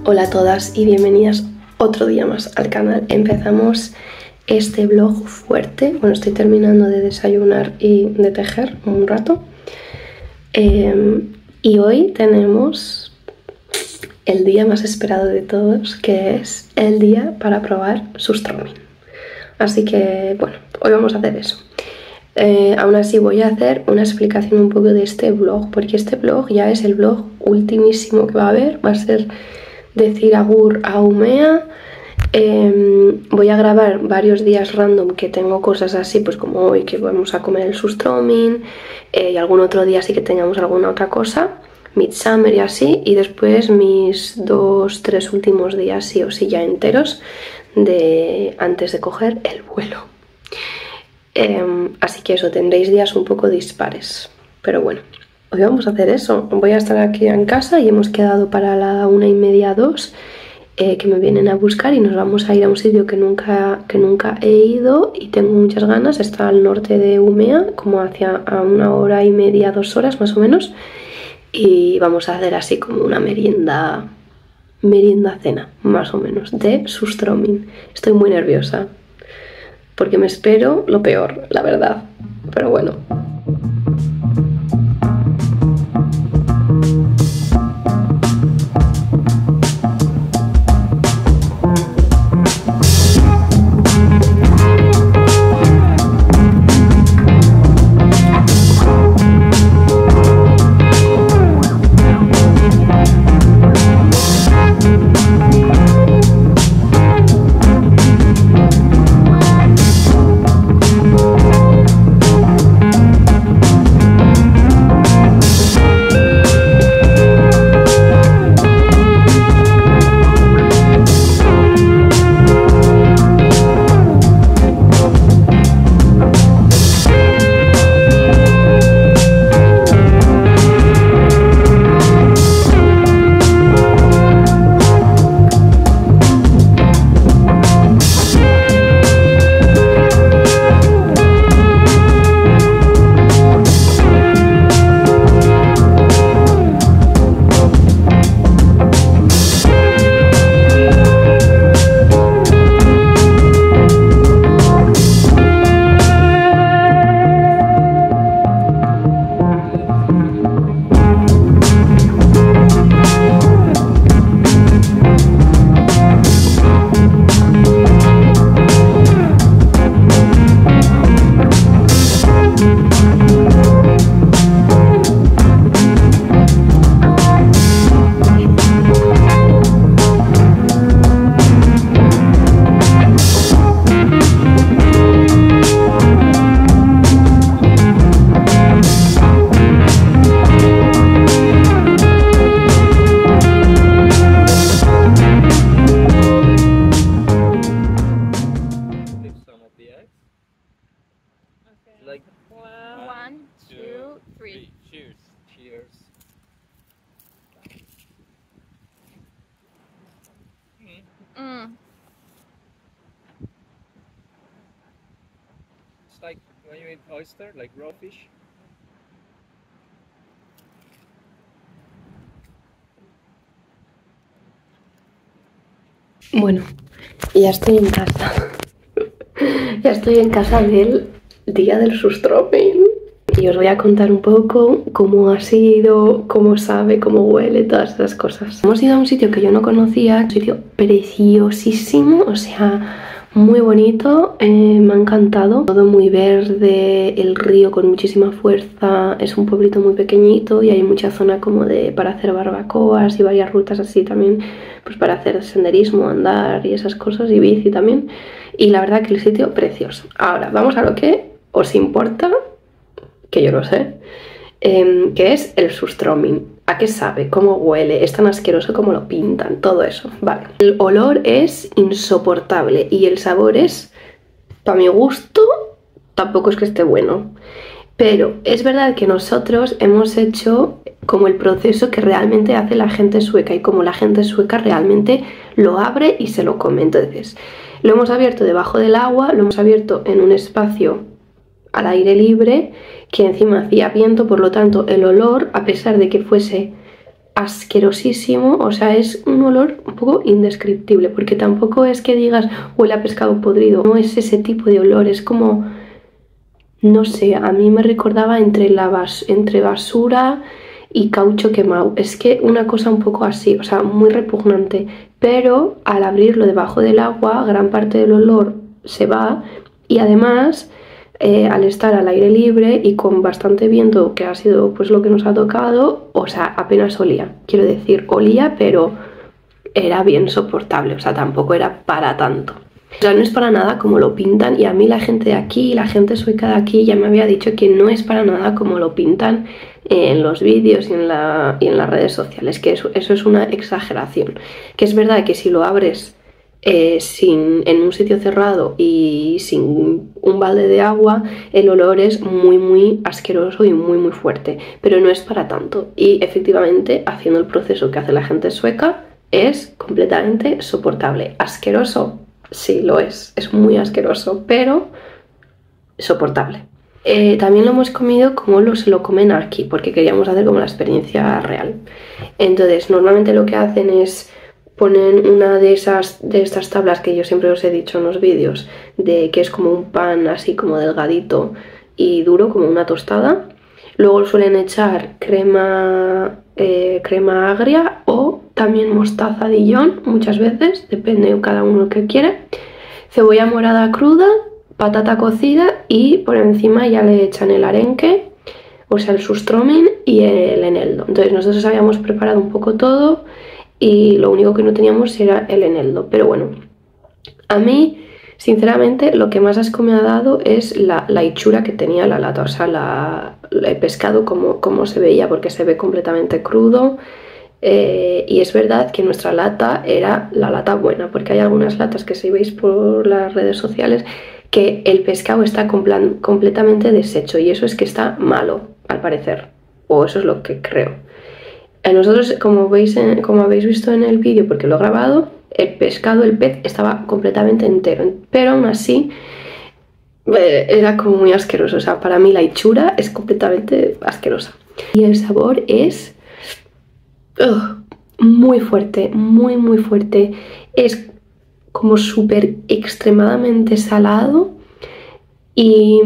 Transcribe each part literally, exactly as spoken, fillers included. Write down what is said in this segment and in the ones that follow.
Hola a todas y bienvenidas otro día más al canal. Empezamos este vlog fuerte. Bueno, estoy terminando de desayunar y de tejer un rato. Eh, y hoy tenemos el día más esperado de todos, que es el día para probar surströmming. Así que, bueno, hoy vamos a hacer eso. Eh, aún así voy a hacer una explicación un poco de este vlog, porque este vlog ya es el vlog ultimísimo que va a haber. Va a ser decir agur a Umea. Eh, voy a grabar varios días random que tengo cosas así, pues como hoy que vamos a comer el surströmming, eh, y algún otro día sí que tengamos alguna otra cosa, Midsummer y así, y después mis dos, tres últimos días sí o sí ya enteros de antes de coger el vuelo. Eh, así que eso, tendréis días un poco dispares, pero bueno, hoy vamos a hacer eso. Voy a estar aquí en casa y hemos quedado para la una y media, dos, eh, que me vienen a buscar y nos vamos a ir a un sitio que nunca, que nunca he ido y tengo muchas ganas. Está al norte de Umea, como hacia a una hora y media, dos horas más o menos, y vamos a hacer así como una merienda, merienda cena, más o menos, de surströmming. Estoy muy nerviosa porque me espero lo peor, la verdad, pero bueno. Like One, one, two, two, three. three. Cheers. Cheers. Mm. Mm. It's like when you eat oyster, like raw fish. Bueno, ya estoy en casa. Ya estoy en casa del día del surströmming y os voy a contar un poco cómo ha sido, cómo sabe, cómo huele, todas esas cosas. Hemos ido a un sitio que yo no conocía, un sitio preciosísimo, o sea, muy bonito, eh, me ha encantado. Todo muy verde, el río con muchísima fuerza, es un pueblito muy pequeñito y hay mucha zona como de para hacer barbacoas y varias rutas así también, pues para hacer senderismo, andar y esas cosas, y bici también. Y la verdad que el sitio precioso. Ahora, vamos a lo que os importa, que yo lo sé, eh, que es el surströmming. ¿A qué sabe? ¿Cómo huele? ¿Es tan asqueroso como lo pintan? Todo eso, vale. El olor es insoportable y el sabor es, para mi gusto, tampoco es que esté bueno. Pero es verdad que nosotros hemos hecho como el proceso que realmente hace la gente sueca y como la gente sueca realmente lo abre y se lo come. Entonces, lo hemos abierto debajo del agua, lo hemos abierto en un espacio al aire libre, que encima hacía viento, por lo tanto el olor, a pesar de que fuese asquerosísimo, o sea, es un olor un poco indescriptible, porque tampoco es que digas huele a pescado podrido, no es ese tipo de olor, es como, no sé, a mí me recordaba entre, la bas entre basura y caucho quemado, es que una cosa un poco así, o sea, muy repugnante, pero al abrirlo debajo del agua, gran parte del olor se va y además... Eh, al estar al aire libre y con bastante viento, que ha sido pues lo que nos ha tocado, o sea, apenas olía, quiero decir, olía, pero era bien soportable, o sea, tampoco era para tanto. O sea, no es para nada como lo pintan, y a mí la gente de aquí, la gente sueca de aquí ya me había dicho que no es para nada como lo pintan en los vídeos y en, la, y en las redes sociales, que eso, eso es una exageración, que es verdad que si lo abres Eh, sin, en un sitio cerrado y sin un balde de agua, el olor es muy muy asqueroso y muy muy fuerte, pero no es para tanto, y efectivamente haciendo el proceso que hace la gente sueca es completamente soportable. Asqueroso, sí lo es, es muy asqueroso, pero soportable. Eh, también lo hemos comido como lo, se lo comen aquí, porque queríamos hacer como la experiencia real. Entonces normalmente lo que hacen es ponen una de esas de estas tablas que yo siempre os he dicho en los vídeos, de que es como un pan así como delgadito y duro, como una tostada. Luego suelen echar crema, eh, crema agria o también mostaza Dijon, muchas veces, depende de cada uno que quiere. Cebolla morada cruda, patata cocida y por encima ya le echan el arenque, o sea el surströmming y el eneldo. Entonces nosotros habíamos preparado un poco todo y lo único que no teníamos era el eneldo, pero bueno, a mí sinceramente lo que más asco me ha dado es la, la hechura que tenía la lata, o sea, la, el pescado como, como se veía, porque se ve completamente crudo. Eh, y es verdad que nuestra lata era la lata buena, porque hay algunas latas que si veis por las redes sociales que el pescado está completamente deshecho, y eso es que está malo, al parecer, o eso es lo que creo. A nosotros, como, veis en, como habéis visto en el vídeo, porque lo he grabado, el pescado, el pez, estaba completamente entero, pero aún así eh, era como muy asqueroso. O sea, para mí la hechura es completamente asquerosa. Y el sabor es uh, muy fuerte, muy muy fuerte. Es como súper extremadamente salado y...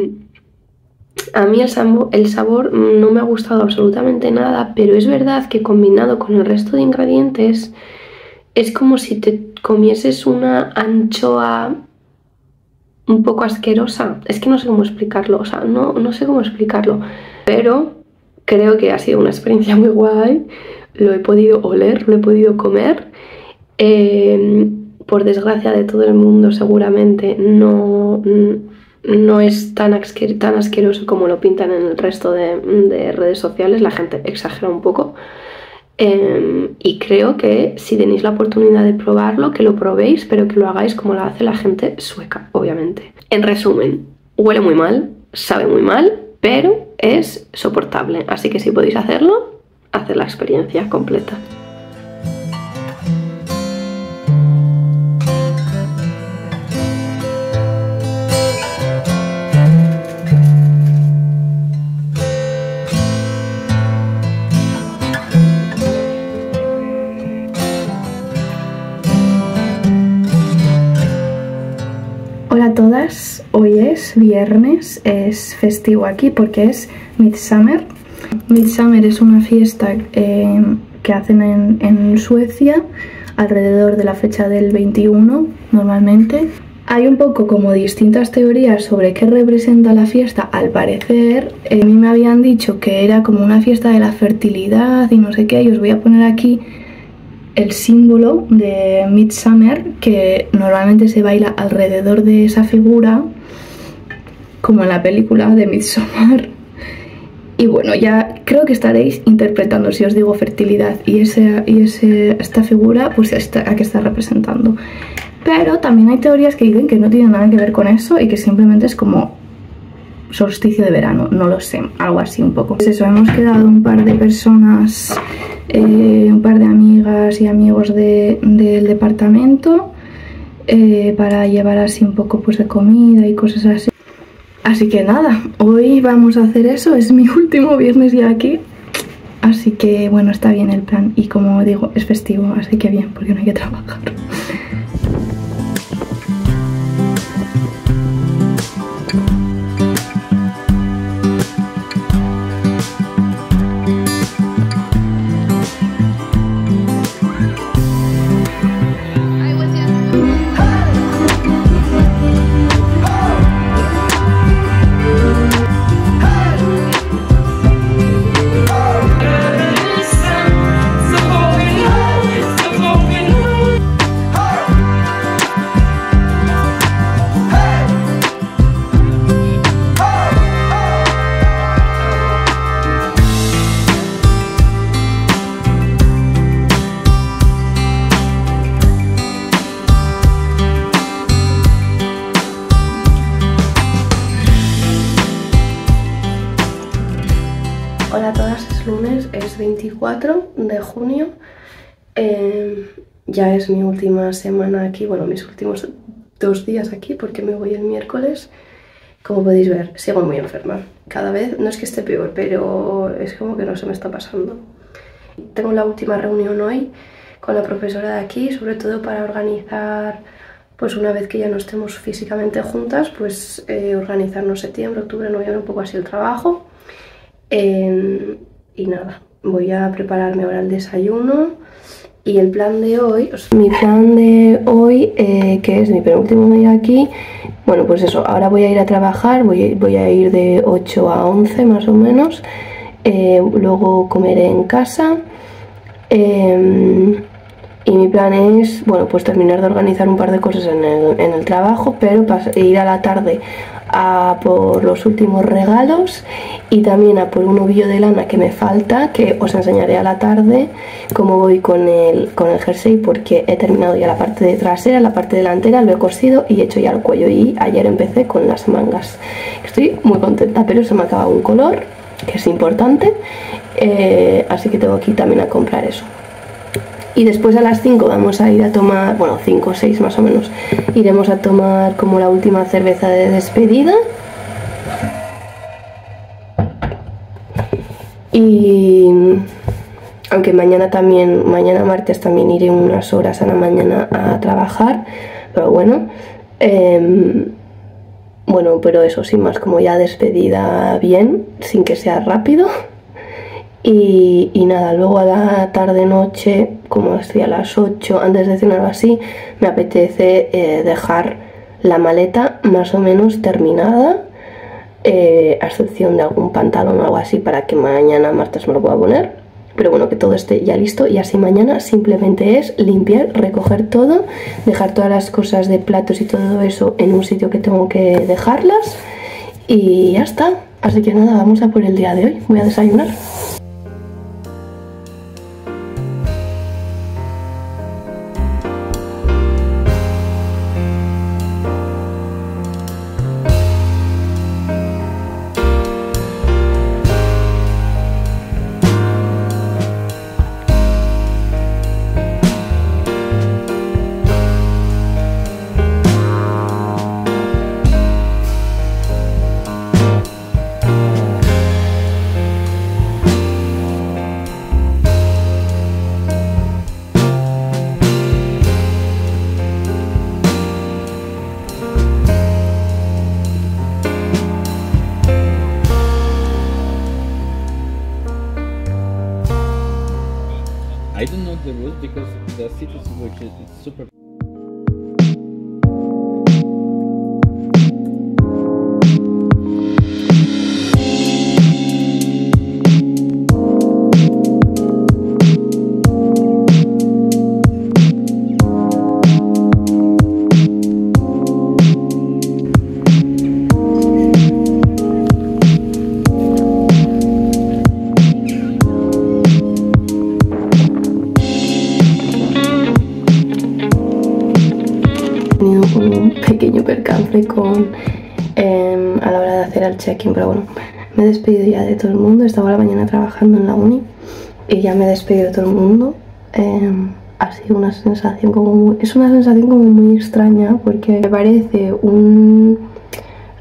a mí el sabor, el sabor no me ha gustado absolutamente nada, pero es verdad que combinado con el resto de ingredientes es como si te comieses una anchoa un poco asquerosa. Es que no sé cómo explicarlo, o sea, no, no sé cómo explicarlo, pero creo que ha sido una experiencia muy guay. Lo he podido oler, lo he podido comer. Eh, por desgracia de todo el mundo seguramente no... no es tan, asquer tan asqueroso como lo pintan en el resto de, de redes sociales, la gente exagera un poco. Eh, y creo que si tenéis la oportunidad de probarlo, que lo probéis, pero que lo hagáis como lo hace la gente sueca, obviamente. En resumen, huele muy mal, sabe muy mal, pero es soportable. Así que si podéis hacerlo, haced la experiencia completa. Hola a todas, hoy es viernes, es festivo aquí porque es Midsummer. Midsummer es una fiesta eh, que hacen en, en Suecia alrededor de la fecha del veintiuno normalmente. Hay un poco como distintas teorías sobre qué representa la fiesta. Al parecer, eh, a mí me habían dicho que era como una fiesta de la fertilidad y no sé qué, y os voy a poner aquí el símbolo de Midsummer, que normalmente se baila alrededor de esa figura, como en la película de Midsommar. Y bueno, ya creo que estaréis interpretando si os digo fertilidad y, ese, y ese, esta figura, pues esta, a qué está representando. Pero también hay teorías que dicen que no tiene nada que ver con eso y que simplemente es como solsticio de verano, no lo sé, algo así un poco. Pues eso, hemos quedado un par de personas, eh, un par de amigas y amigos de, del departamento eh, para llevar así un poco pues de comida y cosas así. Así que nada, hoy vamos a hacer eso, es mi último viernes ya aquí Así que bueno, está bien el plan. Y como digo, es festivo, así que bien, porque no hay que trabajar. Hola a todas, es lunes, es veinticuatro de junio, eh, ya es mi última semana aquí, bueno, mis últimos dos días aquí porque me voy el miércoles. Como podéis ver, sigo muy enferma, cada vez, no es que esté peor, pero es como que no se me está pasando. Tengo la última reunión hoy con la profesora de aquí, sobre todo para organizar, pues una vez que ya no estemos físicamente juntas, pues eh, organizarnos septiembre, octubre, noviembre, un poco así el trabajo. Eh, y nada, voy a prepararme ahora el desayuno y el plan de hoy, o sea, mi plan de hoy, eh, que es mi penúltimo día aquí, bueno pues eso, ahora voy a ir a trabajar, voy, voy a ir de ocho a once más o menos, eh, luego comeré en casa, eh, y mi plan es, bueno, pues terminar de organizar un par de cosas en el, en el trabajo, pero ir a la tarde a por los últimos regalos y también a por un ovillo de lana que me falta, que os enseñaré a la tarde cómo voy con el, con el jersey, porque he terminado ya la parte de trasera, la parte delantera, lo he cosido y he hecho ya el cuello, y ayer empecé con las mangas. Estoy muy contenta, pero se me ha acabado un color que es importante, eh, así que tengo que ir también a comprar eso. Y después a las cinco vamos a ir a tomar, bueno, cinco o seis más o menos, iremos a tomar como la última cerveza de despedida. Y aunque mañana también, mañana martes también iré unas horas a la mañana a trabajar, pero bueno, eh, bueno, pero eso sin más, como ya despedida bien, sin que sea rápido. Y, y nada, luego a la tarde-noche, como estoy a las ocho, antes de cenar o así, me apetece eh, dejar la maleta más o menos terminada, eh, a excepción de algún pantalón o algo así para que mañana martes me lo pueda poner. Pero bueno, que todo esté ya listo y así mañana simplemente es limpiar, recoger todo, dejar todas las cosas de platos y todo eso en un sitio que tengo que dejarlas y ya está. Así que nada, vamos a por el día de hoy. Voy a desayunar. I don't know the rules because the city which is it's super. Un pequeño percance con eh, a la hora de hacer el check-in, pero bueno, me he despedido ya de todo el mundo. Estaba la mañana trabajando en la uni y ya me he despedido de todo el mundo. Eh, ha sido una sensación como muy, es una sensación como muy extraña, porque me parece un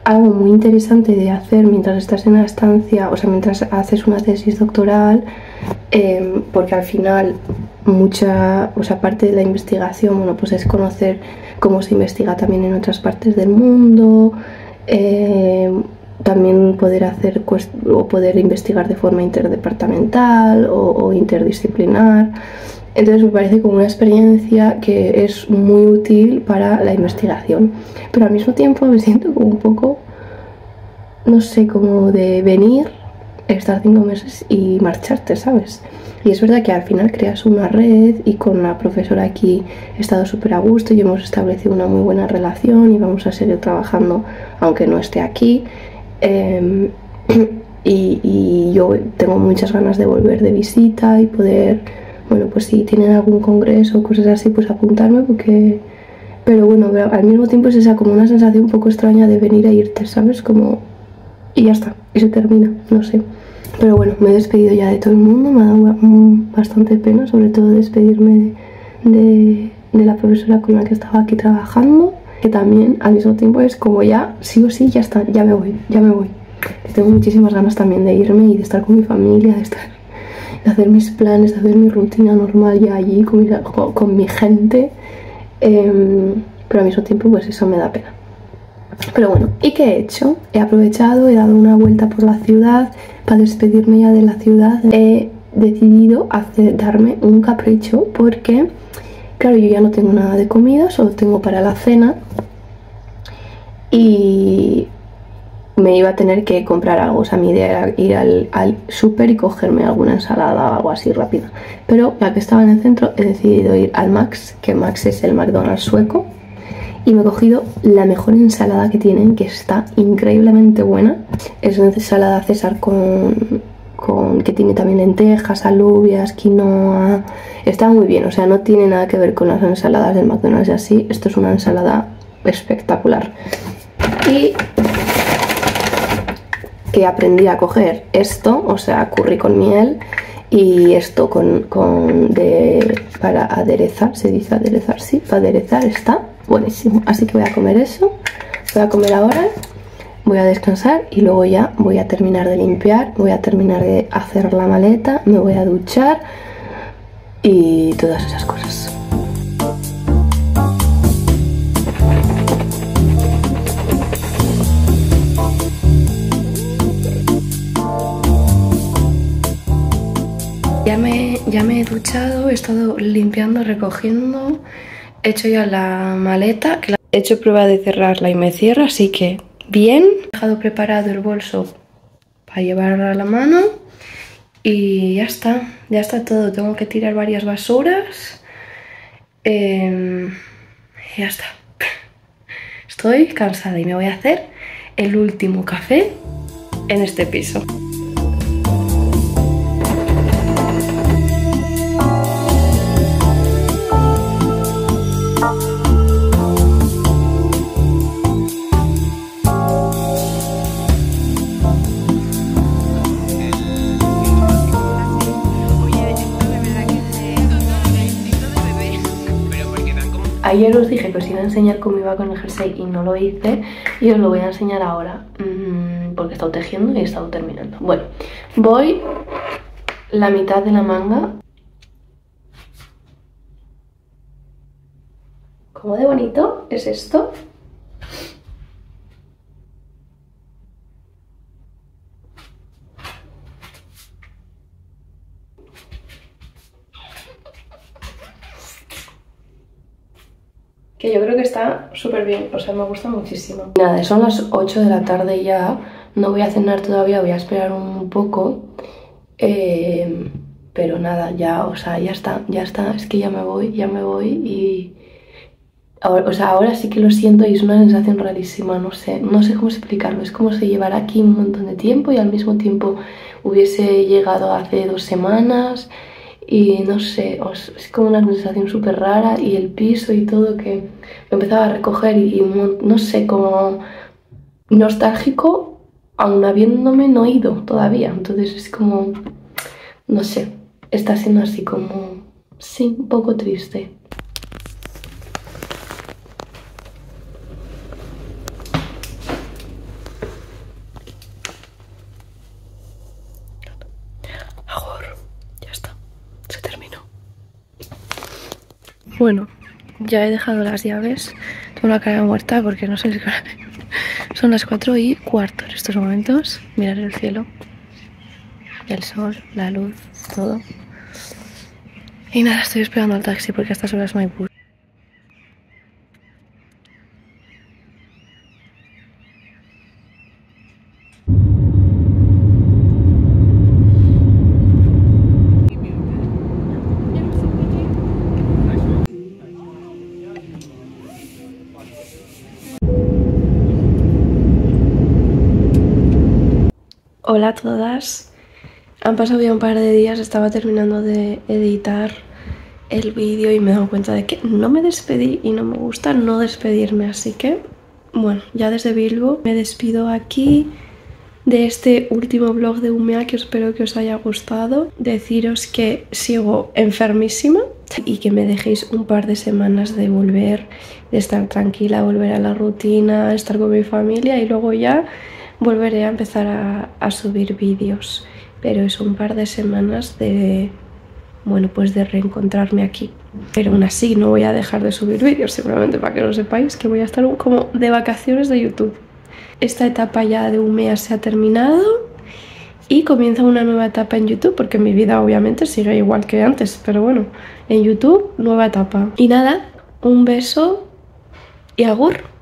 algo muy interesante de hacer mientras estás en la estancia, o sea, mientras haces una tesis doctoral, eh, porque al final mucha, o sea, parte de la investigación, bueno, pues es conocer cómo se investiga también en otras partes del mundo, eh, también poder hacer o poder investigar de forma interdepartamental o, o interdisciplinar. Entonces me parece como una experiencia que es muy útil para la investigación, pero al mismo tiempo me siento como un poco, no sé, como de venir, estar cinco meses y marcharte, ¿sabes? Y es verdad que al final creas una red y con la profesora aquí he estado súper a gusto y hemos establecido una muy buena relación y vamos a seguir trabajando aunque no esté aquí. Eh, y, y yo tengo muchas ganas de volver de visita y poder, bueno, pues si tienen algún congreso o cosas así, pues apuntarme porque... Pero bueno, al mismo tiempo es esa como una sensación un poco extraña de venir e irte, ¿sabes? Como... y ya está, y se termina, no sé. Pero bueno, me he despedido ya de todo el mundo, me ha dado bastante pena, sobre todo despedirme de, de, de la profesora con la que estaba aquí trabajando, que también al mismo tiempo es como ya, sí o sí, ya está, ya me voy, ya me voy. Tengo muchísimas ganas también de irme y de estar con mi familia, de estar, de hacer mis planes, de hacer mi rutina normal ya allí con mi, con, con mi gente, eh, pero al mismo tiempo pues eso me da pena. Pero bueno, ¿y qué he hecho? He aprovechado, he dado una vuelta por la ciudad. Para despedirme ya de la ciudad he decidido hacer, darme un capricho porque, claro, yo ya no tengo nada de comida, solo tengo para la cena y me iba a tener que comprar algo. O sea, mi idea era ir al, al súper y cogerme alguna ensalada o algo así rápida. Pero ya que estaba en el centro he decidido ir al Max, que Max es el McDonald's sueco. Y me he cogido la mejor ensalada que tienen, que está increíblemente buena. Es una ensalada César con, con que tiene también lentejas, alubias, quinoa. Está muy bien, o sea, no tiene nada que ver con las ensaladas del McDonald's y así. Esto es una ensalada espectacular. Y que aprendí a coger esto, o sea, curry con miel, y esto con, con de, para aderezar, se dice aderezar, sí, para aderezar está buenísimo. Así que voy a comer eso, voy a comer ahora, voy a descansar y luego ya voy a terminar de limpiar, voy a terminar de hacer la maleta, me voy a duchar y todas esas cosas. Ya me, ya me he duchado, he estado limpiando, recogiendo, he hecho ya la maleta, que la... he hecho prueba de cerrarla y me cierra, así que bien. He dejado preparado el bolso para llevarla a la mano y ya está, ya está todo. Tengo que tirar varias basuras, eh, y ya está. Estoy cansada y me voy a hacer el último café en este piso. Ayer os dije que os iba a enseñar cómo iba con el jersey y no lo hice, y os lo voy a enseñar ahora mmm, porque he estado tejiendo y he estado terminando. Bueno, voy la mitad de la manga. ¿Cómo de bonito es esto? Que yo creo que está súper bien, o sea, me gusta muchísimo. Nada, son las ocho de la tarde ya, no voy a cenar todavía, voy a esperar un poco. Eh, pero nada, ya, o sea, ya está, ya está, es que ya me voy, ya me voy y... Ahora, o sea, ahora sí que lo siento y es una sensación rarísima, no sé, no sé cómo explicarlo. Es como si llevara aquí un montón de tiempo y al mismo tiempo hubiese llegado hace dos semanas... Y no sé, es como una sensación súper rara y el piso y todo que me empezaba a recoger y, y no sé, como nostálgico aún habiéndome no ido todavía. Entonces es como, no sé, está siendo así como, sí, un poco triste. Bueno, ya he dejado las llaves. Tengo la cara muerta porque no sé si... Son las cuatro y cuarto en estos momentos. Mirar el cielo, el sol, la luz, todo. Y nada, estoy esperando al taxi porque a estas horas no hay bus. Hola a todas, han pasado ya un par de días, estaba terminando de editar el vídeo y me he dado cuenta de que no me despedí y no me gusta no despedirme, así que bueno, ya desde Bilbo me despido aquí de este último vlog de Umea, que espero que os haya gustado. Deciros que sigo enfermísima y que me dejéis un par de semanas de volver, de estar tranquila, volver a la rutina, estar con mi familia y luego ya volveré a empezar a, a subir vídeos, pero es un par de semanas de, bueno, pues de reencontrarme aquí. Pero aún así no voy a dejar de subir vídeos, simplemente para que lo sepáis, que voy a estar como de vacaciones de YouTube. Esta etapa ya de Umea se ha terminado y comienza una nueva etapa en YouTube, porque mi vida obviamente sigue igual que antes, pero bueno, en YouTube, nueva etapa. Y nada, un beso y agur.